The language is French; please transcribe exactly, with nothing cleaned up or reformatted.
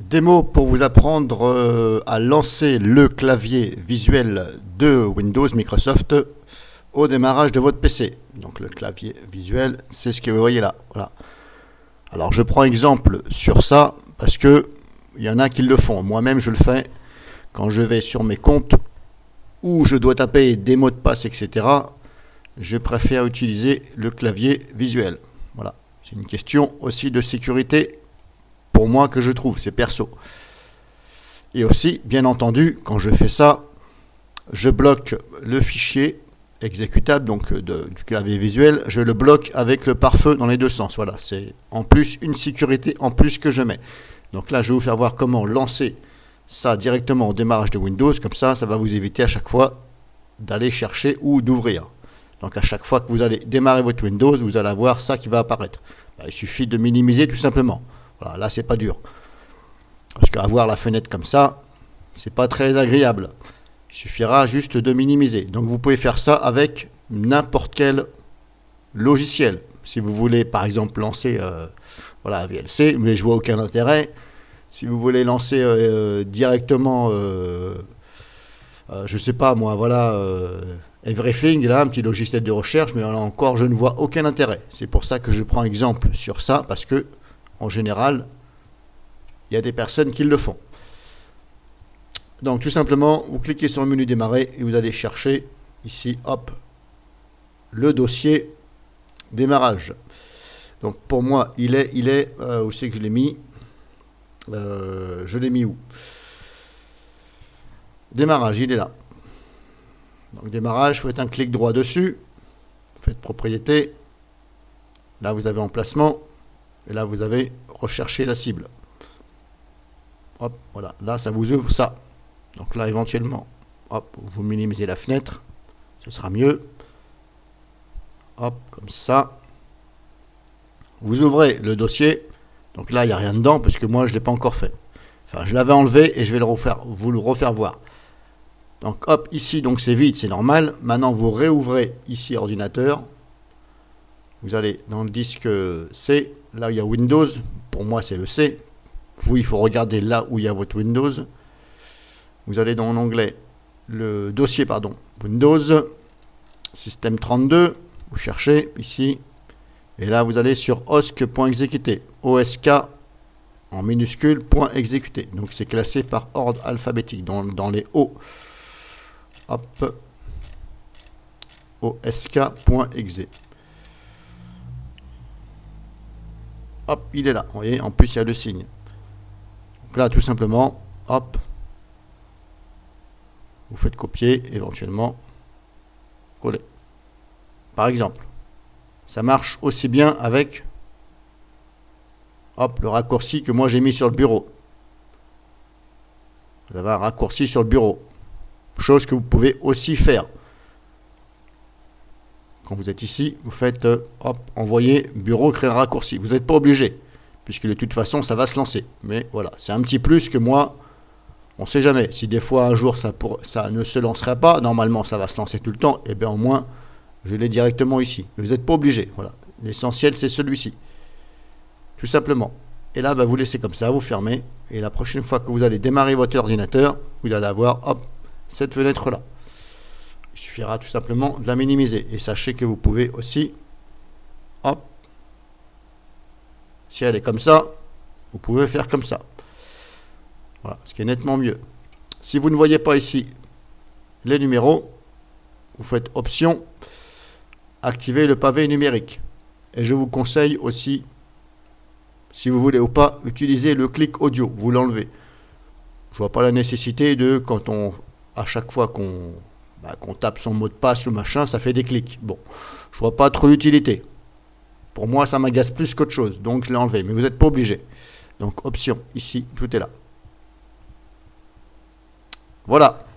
Démo pour vous apprendre euh, à lancer le clavier visuel de Windows Microsoft au démarrage de votre P C. Donc le clavier visuel, c'est ce que vous voyez là. Voilà. Alors je prends exemple sur ça parce que il y en a qui le font. Moi-même je le fais quand je vais sur mes comptes où je dois taper des mots de passe, et cetera. Je préfère utiliser le clavier visuel. Voilà. C'est une question aussi de sécurité. Pour moi que je trouve, c'est perso. Et aussi, bien entendu, quand je fais ça, je bloque le fichier exécutable donc de, du clavier visuel, je le bloque avec le pare-feu dans les deux sens. Voilà, c'est en plus une sécurité en plus que je mets. Donc là, je vais vous faire voir comment lancer ça directement au démarrage de Windows. Comme ça, ça va vous éviter à chaque fois d'aller chercher ou d'ouvrir. Donc à chaque fois que vous allez démarrer votre Windows, vous allez avoir ça qui va apparaître. Là, il suffit de minimiser tout simplement. Voilà, là c'est pas dur. Parce qu'avoir la fenêtre comme ça, c'est pas très agréable. Il suffira juste de minimiser. Donc vous pouvez faire ça avec n'importe quel logiciel. Si vous voulez par exemple lancer euh, voilà, V L C, mais je vois aucun intérêt. Si vous voulez lancer euh, directement, euh, euh, je sais pas moi, voilà, euh, Everything, là, un petit logiciel de recherche, mais là encore je ne vois aucun intérêt. C'est pour ça que je prends exemple sur ça, parce que en général, il y a des personnes qui le font. Donc tout simplement, vous cliquez sur le menu démarrer et vous allez chercher ici, hop, le dossier démarrage. Donc pour moi, il est, il est, euh, où c'est que je l'ai mis euh, Je l'ai mis où Démarrage, il est là. Donc démarrage, vous faites un clic droit dessus, vous faites propriété, là vous avez emplacement, et là vous avez recherché la cible. Hop, voilà, là ça vous ouvre ça. Donc là éventuellement, hop, vous minimisez la fenêtre, ce sera mieux. Hop, comme ça. Vous ouvrez le dossier, donc là il n'y a rien dedans parce que moi je ne l'ai pas encore fait. Enfin, je l'avais enlevé et je vais le refaire, vous le refaire voir. Donc hop, ici donc c'est vide, c'est normal. Maintenant vous réouvrez ici ordinateur. Vous allez dans le disque C, là il y a Windows, pour moi c'est le C. Vous, il faut regarder là où il y a votre Windows. Vous allez dans l'onglet, le dossier, pardon, Windows, système trente-deux, vous cherchez ici, et là vous allez sur osk.exécuter, O S K en minuscule, point exécuter. Donc c'est classé par ordre alphabétique, dans, dans les O. Hop, osk.exe. Hop, il est là. Vous voyez, en plus il y a le signe. Donc là, tout simplement, hop, vous faites copier, éventuellement coller. Par exemple, ça marche aussi bien avec hop, le raccourci que moi j'ai mis sur le bureau. Vous avez un raccourci sur le bureau. Chose que vous pouvez aussi faire. Quand vous êtes ici, vous faites euh, hop, envoyer bureau, créer un raccourci. Vous n'êtes pas obligé, puisque de toute façon, ça va se lancer. Mais voilà, c'est un petit plus que moi, on ne sait jamais. Si des fois, un jour, ça, pour, ça ne se lancerait pas, normalement, ça va se lancer tout le temps, et bien au moins, je l'ai directement ici. Mais vous n'êtes pas obligé. Voilà. L'essentiel, c'est celui-ci. Tout simplement. Et là, bah, vous laissez comme ça, vous fermez. Et la prochaine fois que vous allez démarrer votre ordinateur, vous allez avoir hop, cette fenêtre-là. Il suffira tout simplement de la minimiser. Et sachez que vous pouvez aussi, hop, si elle est comme ça, vous pouvez faire comme ça. Voilà, ce qui est nettement mieux. Si vous ne voyez pas ici les numéros, vous faites option, activer le pavé numérique. Et je vous conseille aussi, si vous voulez ou pas, utiliser le clic audio. Vous l'enlevez. Je vois pas la nécessité de, quand on, à chaque fois qu'on bah, qu'on tape son mot de passe ou machin, ça fait des clics. Bon, je vois pas trop l'utilité. Pour moi, ça m'agace plus qu'autre chose, donc je l'ai enlevé. Mais vous n'êtes pas obligé. Donc, option, ici, tout est là. Voilà.